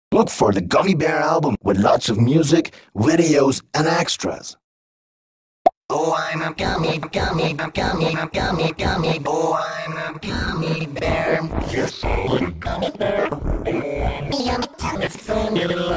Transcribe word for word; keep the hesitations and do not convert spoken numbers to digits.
Look for the Gummy Bear album with lots of music, videos, and extras. Oh, I'm a gummy, gummy, gummy, gummy, gummy. Oh, I'm a gummy bear. Yes, I'm a gummy bear. Oh, I'm a gummy bear.